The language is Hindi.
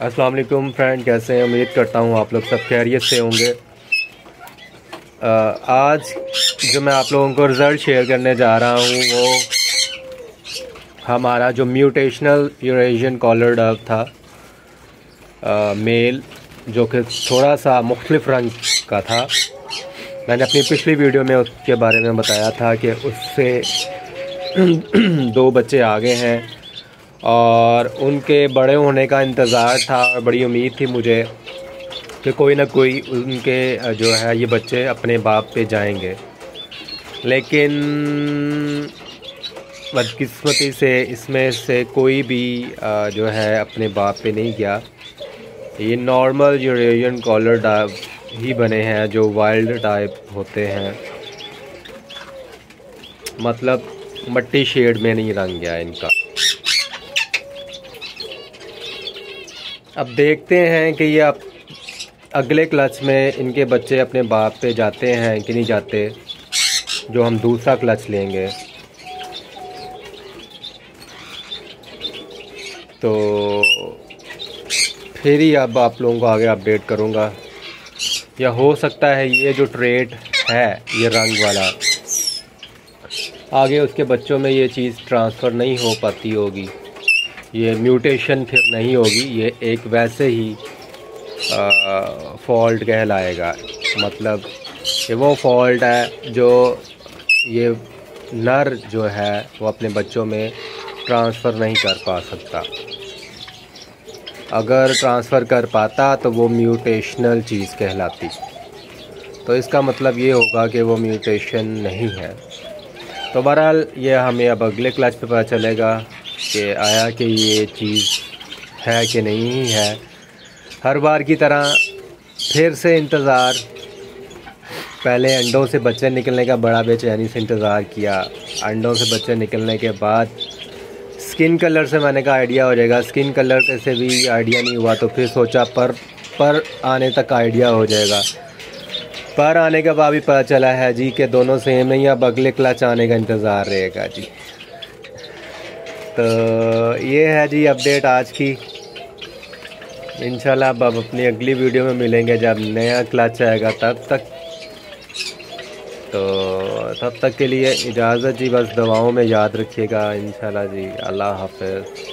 अस्सलाम वालेकुम फ्रेंड, कैसे हैं? उम्मीद करता हूँ आप लोग सब खैरियत से होंगे। आज जो मैं आप लोगों को रिज़ल्ट शेयर करने जा रहा हूँ वो हमारा जो म्यूटेशनल यूरेशियन कॉलर डव था, मेल, जो कि थोड़ा सा मुख्तलिफ रंग का था। मैंने अपनी पिछली वीडियो में उसके बारे में बताया था कि उससे 2 बच्चे आ गए हैं और उनके बड़े होने का इंतज़ार था और बड़ी उम्मीद थी मुझे कि कोई ना कोई उनके जो है ये बच्चे अपने बाप पे जाएंगे। लेकिन बदकिस्मती से इसमें से कोई भी जो है अपने बाप पे नहीं गया। ये नॉर्मल यूरेशियन कॉलर डव ही बने हैं जो वाइल्ड टाइप होते हैं, मतलब मट्टी शेड में नहीं रंग गया इनका। अब देखते हैं कि ये अब अगले क्लच में इनके बच्चे अपने बाप पे जाते हैं कि नहीं जाते, जो हम दूसरा क्लच लेंगे। तो फिर ही अब आप लोगों को आगे अपडेट करूँगा, या हो सकता है ये जो ट्रेट है ये रंग वाला आगे उसके बच्चों में ये चीज़ ट्रांसफ़र नहीं हो पाती होगी, ये म्यूटेशन फिर नहीं होगी, ये एक वैसे ही फॉल्ट कहलाएगा। मतलब कि वो फॉल्ट है जो ये नर जो है वो अपने बच्चों में ट्रांसफ़र नहीं कर पा सकता। अगर ट्रांसफ़र कर पाता तो वो म्यूटेशनल चीज़ कहलाती। तो इसका मतलब ये होगा कि वो म्यूटेशन नहीं है। तो बहरहाल ये हमें अब अगले क्लच पे पता चलेगा कि आया कि ये चीज़ है कि नहीं है। हर बार की तरह फिर से इंतज़ार, पहले अंडों से बच्चे निकलने का बड़ा बेचैनी से इंतज़ार किया। अंडों से बच्चे निकलने के बाद स्किन कलर से मैंने कहा आइडिया हो जाएगा, स्किन कलर से भी आइडिया नहीं हुआ। तो फिर सोचा पर आने तक आइडिया हो जाएगा। पर आने के बाद भी पता चला है जी कि दोनों सेम नहीं, अब अगले क्लच आने का इंतज़ार रहेगा जी। तो ये है जी अपडेट आज की। इंशाल्लाह अब अपनी अगली वीडियो में मिलेंगे जब नया क्लच आएगा, तब तक के लिए इजाज़त जी। बस दवाओं में याद रखिएगा इंशाल्लाह जी। अल्लाह हाफ़िज़।